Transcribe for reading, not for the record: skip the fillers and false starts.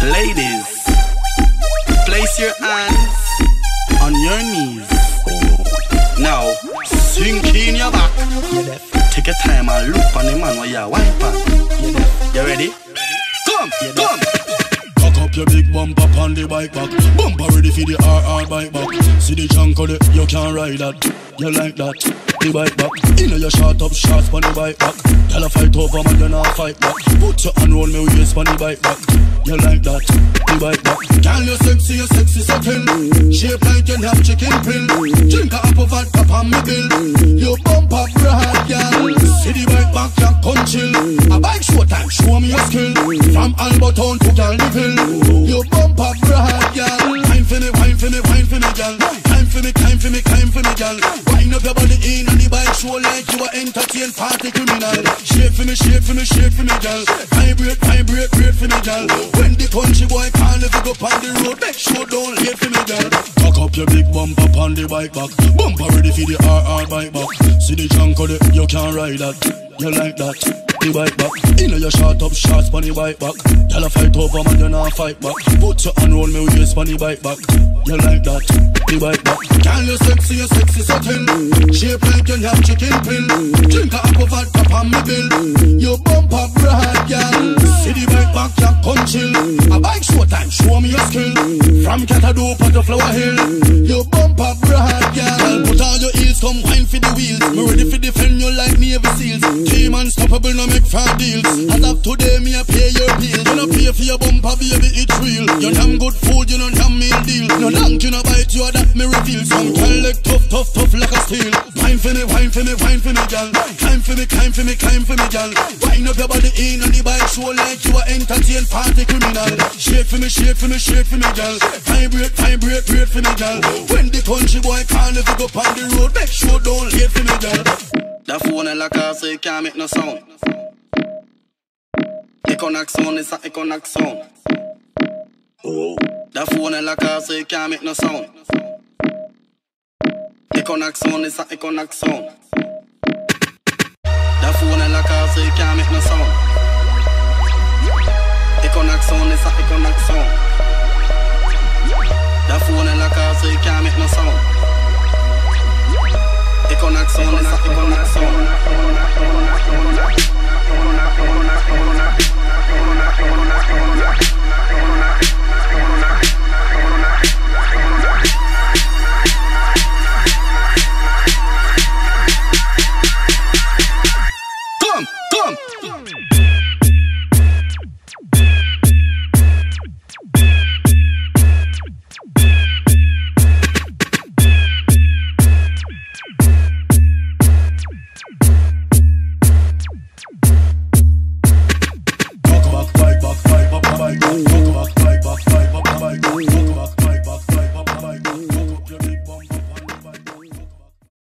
Ladies, place your hands on your knees. Now, sink in your back. Take your time and look on the man while you're wiping. You ready? Come, come. Cock up your big bumper on the bike back. Bumper ready for the RR bike back. See the chunk of it, you can't ride that. You like that, the bike back. You know you shot up shots on the bike back. Tell a fight over man, you not fight back. Put your hand round me waist on the bike back. You like that, the bike back. Girl, you sexy so kill. Shape like you have chicken pill. Drink a apple vodka on me bill. You bump up broad, girl. See the bike back, you come chill. A bike show time, show me your skill. From Alberton to Galneville. You bump up broad, girl. Time for me, wine for me, wine for me, girl. Time for me, time for me, time for me, girl. Wind up your body in on the bike show like you are entertain party criminal. Shake for me, shake for me, shake for me, girl. Vibrate, vibrate, great for me, girl. When the country boy call if you go on the road, make sure don't late for me, girl. Cock up your big bumper on the bike back. Bumper ready for the RR bike back. See the chunk of it, you can't ride that. You like that, the bike back. You know you shot up shots on the bike back. Tell a fight over man, you not fight back. Put your hand round me waist on the bike back. You like that, the bike back. Girl, you sexy so kill. Shape like you have chicken pill. Drink a apple vodka on me bill. You bump up broad, girl. See the bike back, you come chill. A bike show time, show me your skill. From Catadoo to Flower Hill. You bump up broad, girl. Put all your heels, come wine for the wheels. Me ready for defend you like Navy Seals. Team unstoppable, no make fair deals. As of today, me a pay your bills. You no pay for your bumper, baby, it's real. You damn good food, you no damn meal deal. No long, you no bite, you that me reveal. Some girl like tough like a steel. Wine for me, wine for me, wine for me, girl. Climb for me, climb for me, climb for me, girl. Wind up your body in on the bike show like you are entertain party criminal. Shake for me, shake for me, shake for me, girl. Vibrate, vibrate, great for me, girl. When the country boy call if you go on the road, make sure don't late for me, girl. The phone in la car so you can't make no sound. Econac sound is a Econac sound. The phone in la car so you can't make no sound. Econac sound is a Econac sound. The phone in la car so you can't make no sound. Econac sound is a Econac sound. The phone in la car so you can't make no sound. Econac sound is a Econac sound.